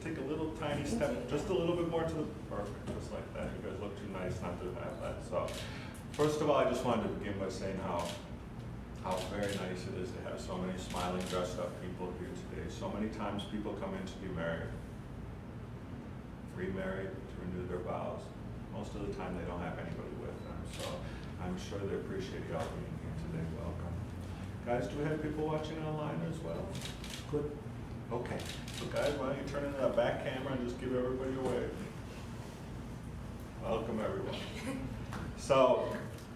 take a little tiny step, just a little bit more to the perfect, just like that. You guys look too nice not to have that. So, first of all, I just wanted to begin by saying how very nice it is to have so many smiling, dressed up people here today. So many times people come in to be married, remarried, to renew their vows. Most of the time they don't have anybody with them. So I'm sure they appreciate y'all being here today. Welcome. Guys, do we have people watching online as well? Good. Okay. So guys, why don't you turn into that back camera and just give everybody a wave. Welcome everyone. So,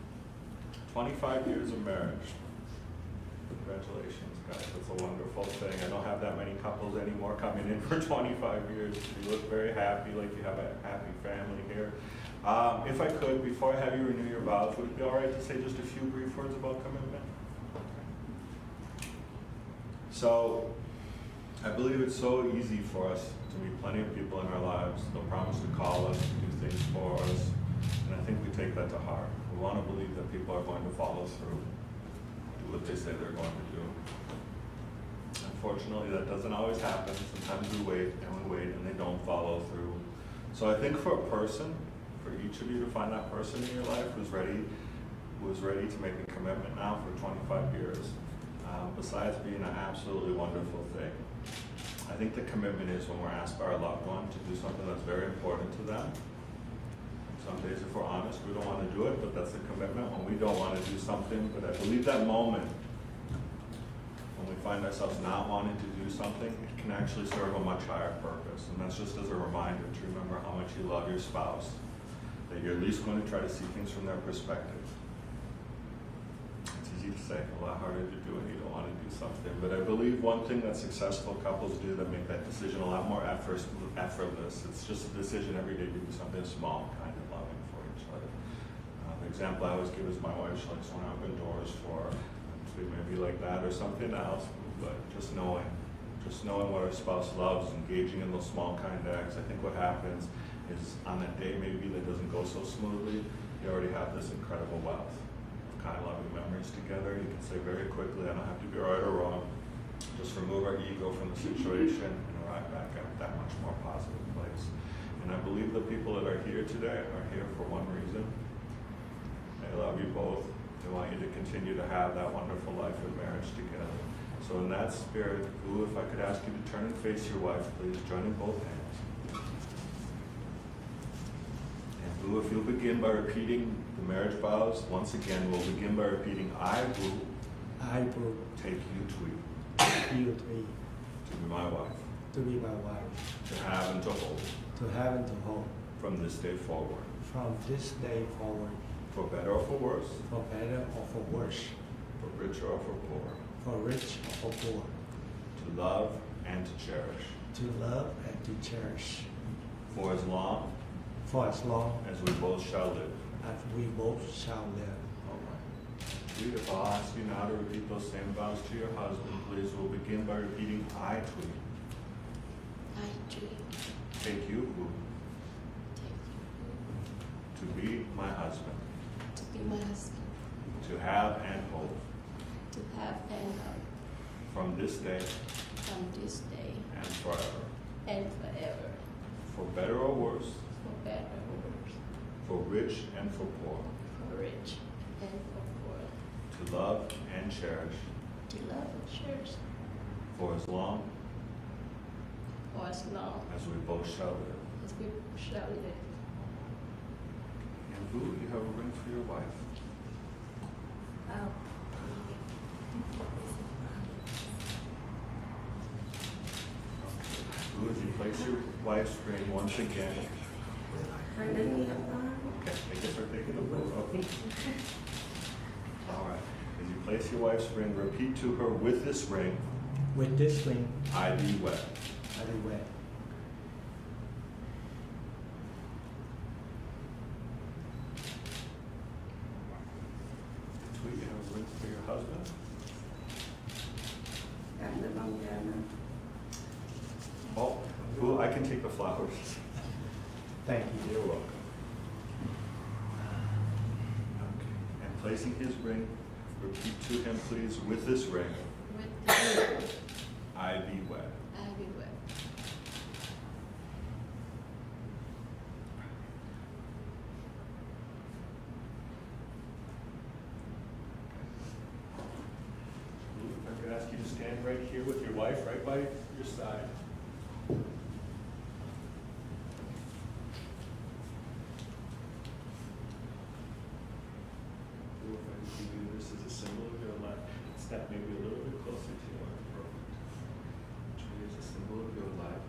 25 years of marriage. Congratulations, guys. That's a wonderful thing. I don't have that many couples anymore coming in for 25 years. You look very happy, like you have a happy family here. If I could, before I have you renew your vows, would it be all right to say just a few brief words about commitment? So, I believe it's so easy for us to meet plenty of people in our lives. They'll promise to call us, to do things for us, and I think we take that to heart. We want to believe that people are going to follow through, do what they say they're going to do. Unfortunately, that doesn't always happen. Sometimes we wait, and they don't follow through. So I think for a person, for each of you to find that person in your life who's ready to make a commitment now for 25 years, besides being an absolutely wonderful thing. I think the commitment is when we're asked by our loved one to do something that's very important to them. Some days, if we're honest, we don't want to do it, but that's a commitment when we don't want to do something. But I believe that moment, when we find ourselves not wanting to do something, it can actually serve a much higher purpose. And that's just as a reminder to remember how much you love your spouse, that you're at least going to try to see things from their perspective. It's easy to say, a lot harder to do when you don't want to do something. But I believe one thing that successful couples do that make that decision a lot more effortless, it's just a decision every day to do something small, kind of loving for each other. The example I always give is my wife. She likes to open doors for, maybe like that or something else, but just knowing what our spouse loves, engaging in those small kind acts. I think what happens is on that day maybe that doesn't go so smoothly, you already have this incredible wealth of kind of loving memories together. You can say very quickly, I don't have to be right or wrong, just remove our ego from the situation and arrive back at that much more positive place. And I believe the people that are here today are here for one reason. They love you both. They want you to continue to have that wonderful life of marriage together. So in that spirit, Boo, if I could ask you to turn and face your wife, please, joining both hands. And Boo, if you'll begin by repeating the marriage vows, once again, we'll begin by repeating, I, Boo, take you, Thuy, you three, to be my wife, to be my wife, to have and to hold, from this day forward, for better or for worse, for better or for worse, for richer or for poor, for rich or for poor, to love and to cherish, for as long as we both shall live. All right. Thuy, if I'll ask you now to repeat those same vows to your husband, please. We'll begin by repeating, I, Thuy, take you, Boo, to be my husband, to have and hold, from this day and forever, for better or worse, for rich and for poor, to love and cherish, for as long as we both shall live. And Boo, you have a ring for your wife. Boo, as you place your wife's ring once again. Okay, I guess we're taking the photo. All right. As you place your wife's ring, repeat to her, with this ring, I I thee wed. Thuy, you have a ring for your husband? Oh, Boo, I can take the flowers. Thank you. You're welcome. Okay. And placing his ring, repeat to him, please, with this ring, I thee wed. right here with your wife, right by your side. This is a symbol of your life. Step maybe a little bit closer to your wife. Perfect. Tree is a symbol of your life.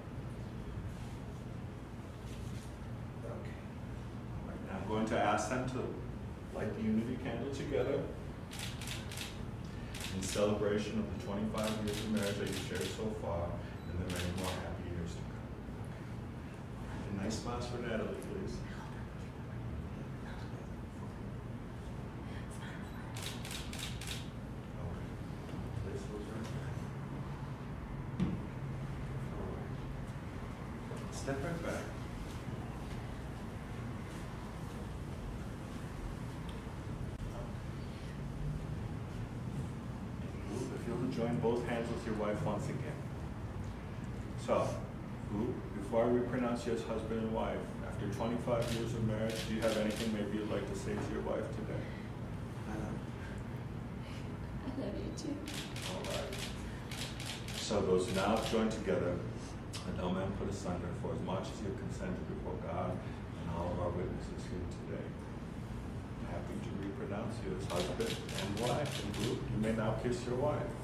Okay. All right, now I'm going to ask them to light the unity candle together in celebration of the 25 years of marriage that you've shared so far and the many more happy years to come. Okay. And nice smiles for Natalie, please. Step right back. If you'll join both hands with your wife once again. So, before we pronounce you as husband and wife, after 25 years of marriage, do you have anything maybe you'd like to say to your wife today? I love you too. All right. So those now joined together, and no man put asunder, for as much as you have consented before God and all of our witnesses here today. I'm happy to repronounce you as husband and wife. And you may now kiss your wife.